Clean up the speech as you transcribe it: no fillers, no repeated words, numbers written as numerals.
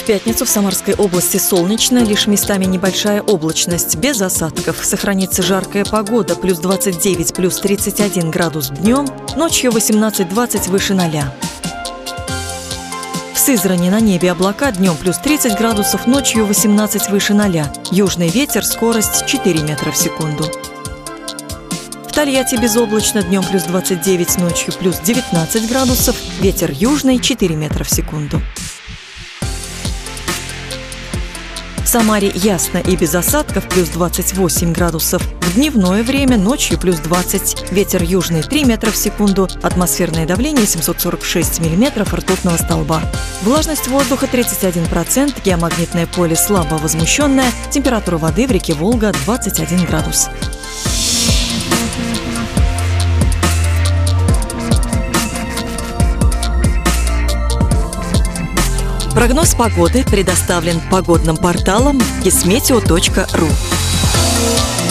пятницу в Самарской области солнечно, лишь местами небольшая облачность, без осадков. Сохранится жаркая погода, плюс 29, плюс 31 градус днем, ночью 18-20 выше 0. В Сызрани на небе облака, днем плюс 30 градусов, ночью 18 выше 0. Южный ветер, скорость 4 метра в секунду. В Тольятти безоблачно, днем плюс 29, ночью плюс 19 градусов, ветер южный 4 метра в секунду. В Самаре ясно и без осадков, плюс 28 градусов. В дневное время ночью плюс 20, ветер южный 3 метра в секунду, атмосферное давление 746 миллиметров ртутного столба. Влажность воздуха 31%, геомагнитное поле слабо возмущенное, температура воды в реке Волга 21 градус. Прогноз погоды предоставлен погодным порталом kismeteo.ru.